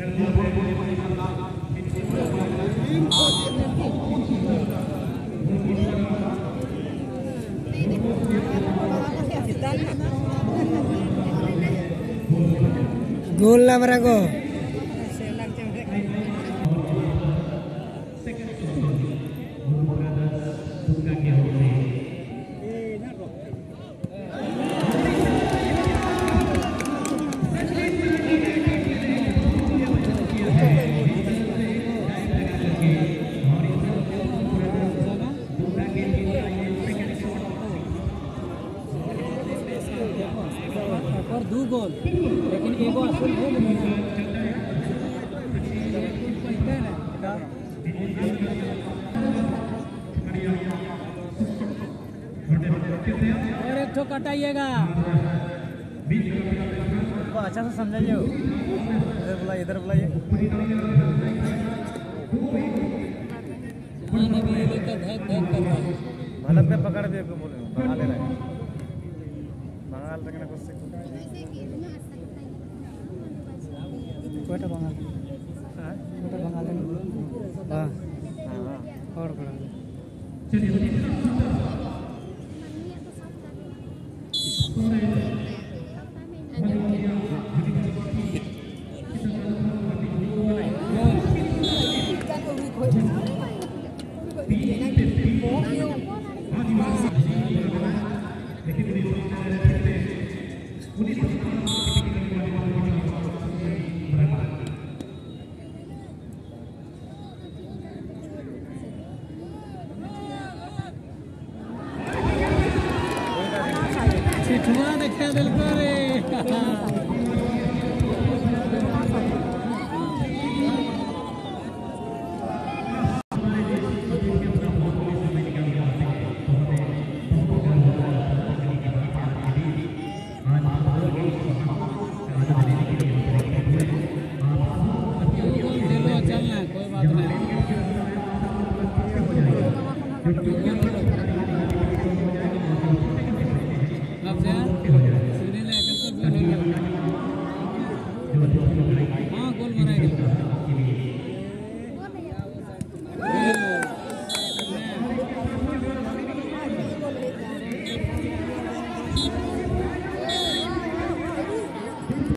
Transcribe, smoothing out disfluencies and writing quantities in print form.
गोल ना बरा को दो गोल लेकिन एगो असल हो और एक ठो कटाइएगा अच्छा से समझाइए इधर बुलाइए मतलब पे पकड़ दिए को बोले बंगाल ले रहा है बंगाल रखने को कोटा बंगाल हां कोटा बंगाल हां हां और बड़ा चलिए चिठुआ देखा बिल्कुल रे चलना कोई बात नहीं